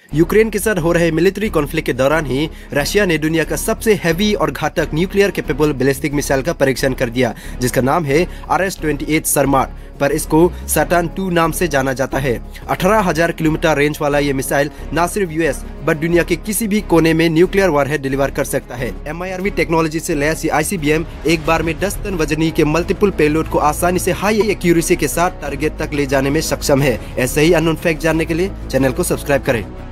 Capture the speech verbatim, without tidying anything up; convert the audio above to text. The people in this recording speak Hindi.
यूक्रेन के साथ हो रहे मिलिट्री कॉन्फ्लिक्ट के दौरान ही रशिया ने दुनिया का सबसे हैवी और घातक न्यूक्लियर कैपेबल बैलिस्टिक मिसाइल का परीक्षण कर दिया, जिसका नाम है R S twenty eight Sarmat, पर इसको सैटर्न टू नाम से जाना जाता है। अठारह हजार किलोमीटर रेंज वाला ये मिसाइल न सिर्फ यूएस बट दुनिया के किसी भी कोने में न्यूक्लियर वारहेड डिलीवर कर सकता है। M I R V technology से लैस आई सी बी एम एक बार में दस टन वजनी के मल्टीपल पेलोड को आसानी से हाई एक्यूरेसी के साथ टारगेट तक ले जाने में सक्षम है। ऐसे ही अननोन फैक्ट जानने के लिए चैनल को सब्सक्राइब करें।